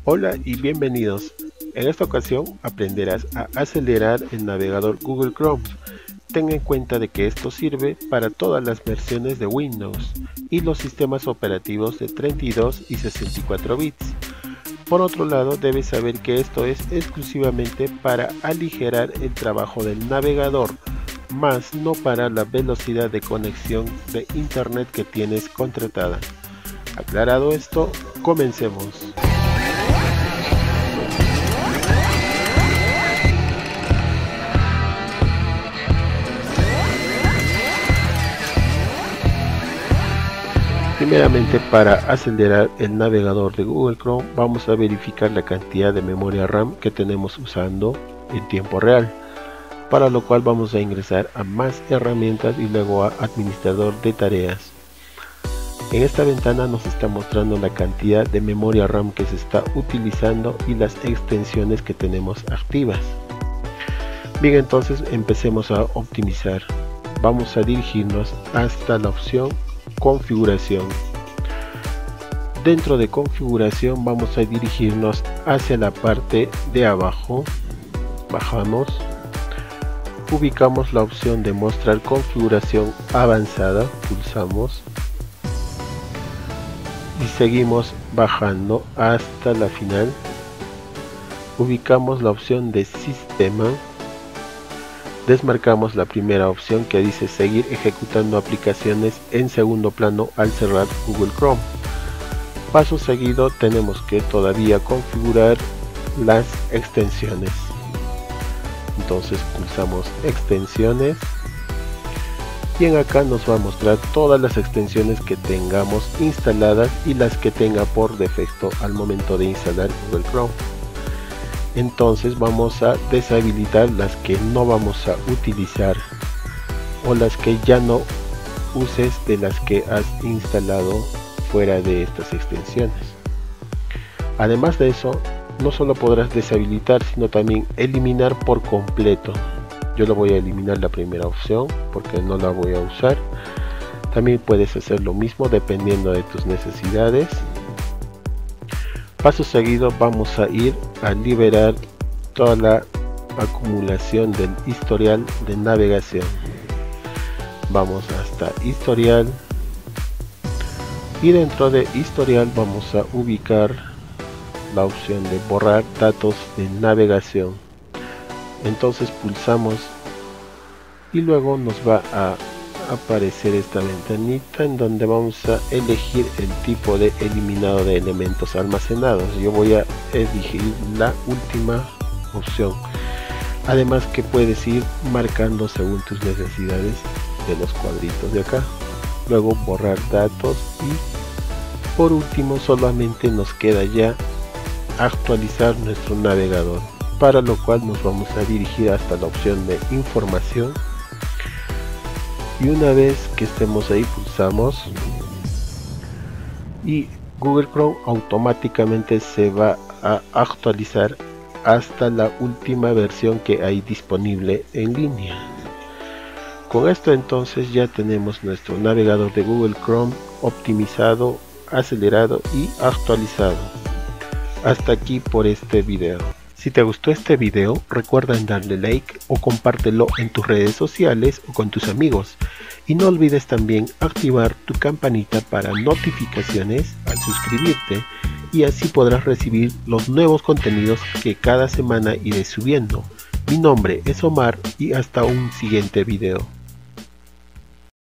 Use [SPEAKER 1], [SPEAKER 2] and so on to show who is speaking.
[SPEAKER 1] Hola y bienvenidos. En esta ocasión aprenderás a acelerar el navegador Google Chrome. Ten en cuenta de que esto sirve para todas las versiones de Windows y los sistemas operativos de 32 y 64 bits. Por otro lado, debes saber que esto es exclusivamente para aligerar el trabajo del navegador, más no para la velocidad de conexión de internet que tienes contratada. Aclarado esto, comencemos. Primeramente, para acelerar el navegador de Google Chrome, vamos a verificar la cantidad de memoria RAM que tenemos usando en tiempo real, para lo cual vamos a ingresar a más herramientas y luego a administrador de tareas. En esta ventana nos está mostrando la cantidad de memoria RAM que se está utilizando y las extensiones que tenemos activas. Bien, entonces empecemos a optimizar. Vamos a dirigirnos hasta la opción configuración. Dentro de configuración vamos a dirigirnos hacia la parte de abajo. Bajamos, ubicamos la opción de mostrar configuración avanzada, pulsamos y seguimos bajando hasta la final. Ubicamos la opción de sistema, desmarcamos la primera opción que dice seguir ejecutando aplicaciones en segundo plano al cerrar Google Chrome. Paso seguido tenemos que todavía configurar las extensiones. Entonces pulsamos extensiones y en acá nos va a mostrar todas las extensiones que tengamos instaladas y las que tenga por defecto al momento de instalar Google Chrome. Entonces vamos a deshabilitar las que no vamos a utilizar o las que ya no uses de las que has instalado fuera de estas extensiones. Además de eso, no solo podrás deshabilitar sino también eliminar por completo. Yo lo voy a eliminar la primera opción porque no la voy a usar. También puedes hacer lo mismo dependiendo de tus necesidades. Paso seguido vamos a ir a liberar toda la acumulación del historial de navegación. Vamos hasta historial y dentro de historial vamos a ubicar la opción de borrar datos de navegación. Entonces pulsamos y luego nos va a aparecer esta ventanita en donde vamos a elegir el tipo de eliminado de elementos almacenados. Yo voy a elegir la última opción, además que puedes ir marcando según tus necesidades de los cuadritos de acá. Luego borrar datos y por último solamente nos queda ya actualizar nuestro navegador, para lo cual nos vamos a dirigir hasta la opción de información. Y una vez que estemos ahí pulsamos y Google Chrome automáticamente se va a actualizar hasta la última versión que hay disponible en línea. Con esto entonces ya tenemos nuestro navegador de Google Chrome optimizado, acelerado y actualizado. Hasta aquí por este video. Si te gustó este video, recuerda en darle like o compártelo en tus redes sociales o con tus amigos. Y no olvides también activar tu campanita para notificaciones al suscribirte y así podrás recibir los nuevos contenidos que cada semana iré subiendo. Mi nombre es Omar y hasta un siguiente video.